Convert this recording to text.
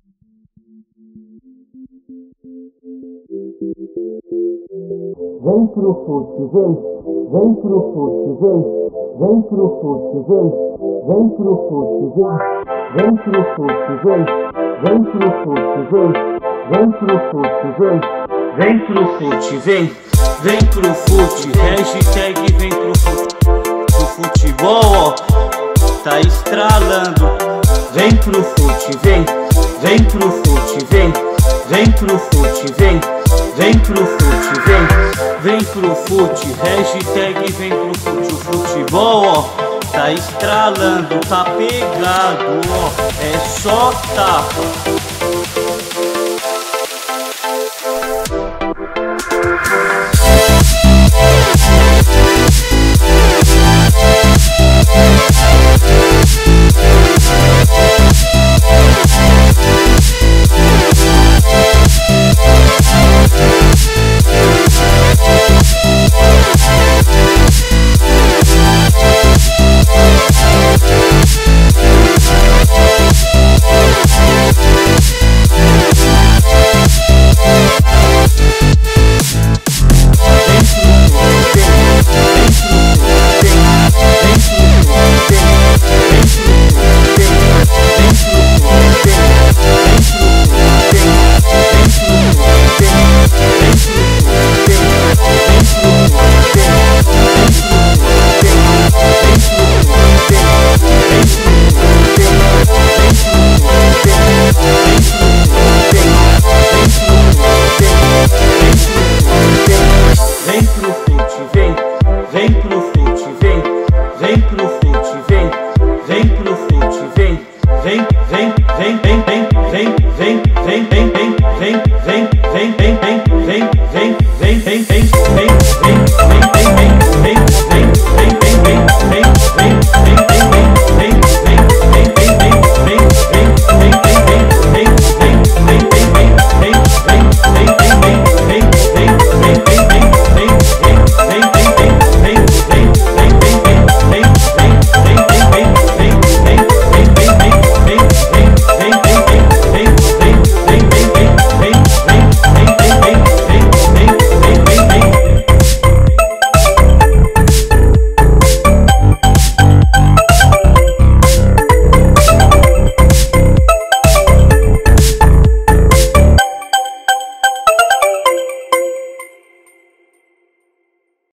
Vem pro fute, vem pro fute, vem pro fute, vem pro fute, vem pro fute, vem pro fute, vem pro fute, vem pro fute, vem pro fute, hashtag vem pro fute. O futebol, ó, tá estralando. Vem pro fute, vem pro fute, vem pro fute, vem pro fute, vem pro fute, hashtag vem pro fute. O futebol, ó, tá estralando, tá pegado, ó, é só tapa.